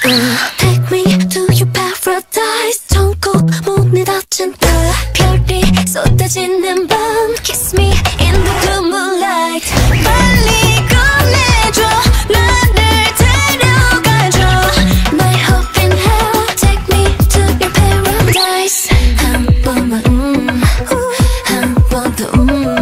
Take me to your paradise. 천국 문이 닫힌 그 별이 쏟아지는 밤. Kiss me in the blue moonlight. 빨리 꺼내줘, 나를 데려가줘. My hope in hell. Take me to your paradise. 한 번만 한 번 더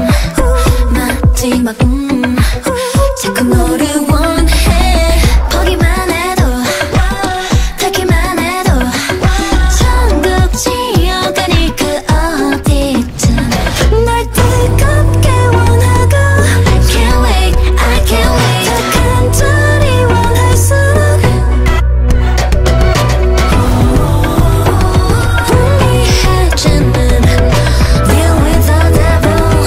마지막 자꾸 너를 원해. 보기만 해도 닿기만 해도 천국 지어가니 그 어디든 널 뜨겁게 원하고 I can't wait, I can't wait. 더 간절히 원할수록 희미해지는 Deal with the devil.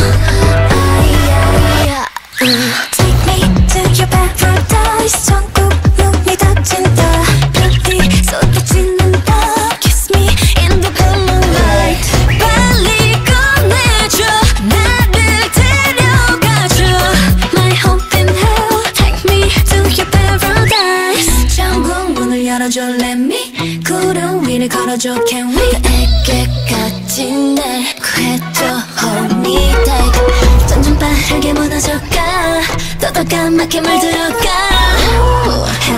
Take me to your paradise. 천국 문이 닫힌다. 별이 쏟아지는다. Kiss me in the blue moonlight. 빨리 꺼내줘, 나를 데려가줘. My hope in hell. Take me to your paradise. 천국 문을 열어줘, let me. 구름 위를 걸어줘, can we? 에게까지 날 구해줘, hold me tight. 점점 빠르게 무너져가, 또 더 까맣게 물들어가.